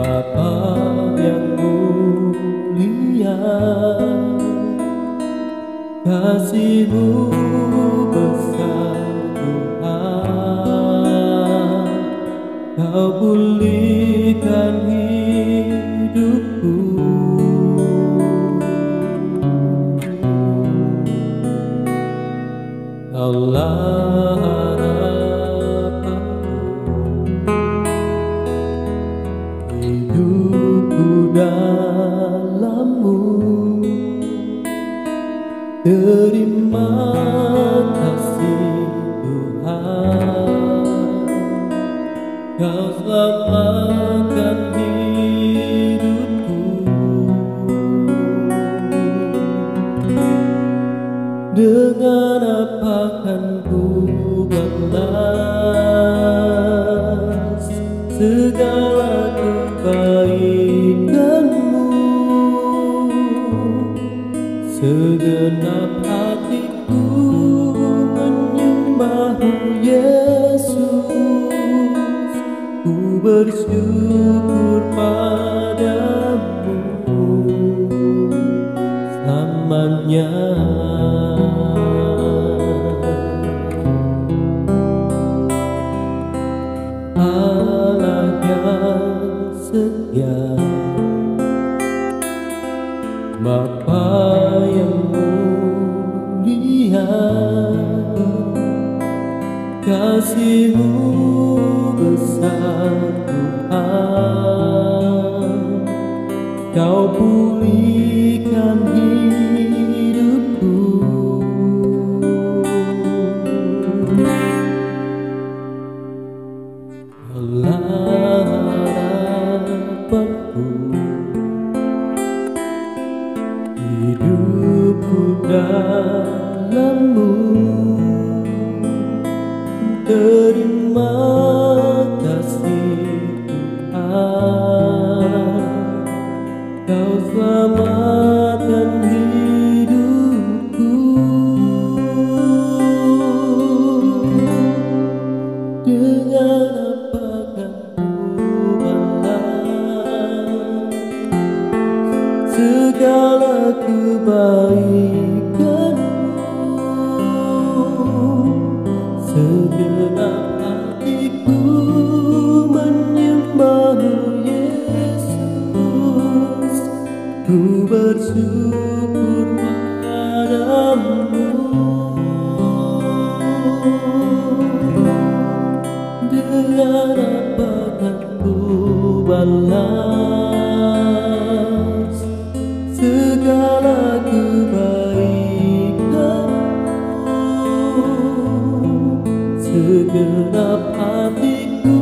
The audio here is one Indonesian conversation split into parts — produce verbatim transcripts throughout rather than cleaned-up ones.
Bapa yang mulia, kasih-Mu besar Tuhan, Kau pulihkan hidupku. Kaulah harapanku, hidupku dalam-Mu. Terima kasih Tuhan, Kau selamatkan hidupku. Dengan apa kan ku balas segala kebaikan-Mu? Segenap hatiku menyembah-Mu Yesus, ku bersyukur padamu selamanya. Allah yang setia, Bapa yang mulia, kasih-Mu besar Tuhan, Kau pulihkan hidupku. Kaulah harapanku, hidupku dalam-Mu. Terima kasih Tuhan, Kau selamatkan hidupku. Dengan apakah ku balas segala kebaikan-Mu? Segenap hatiku menyembah-Mu Yesus, ku bersyukur padamu. Dengan apa kan ku balas segala kebaikan-Mu? Segenap hatiku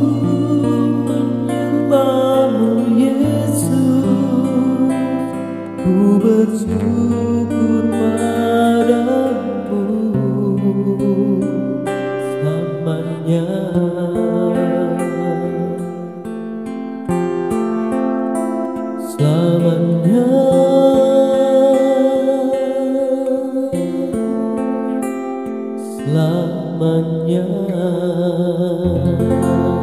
menyembah-Mu Yesus, ku bersyukur padamu selamanya. Selamanya, selamanya.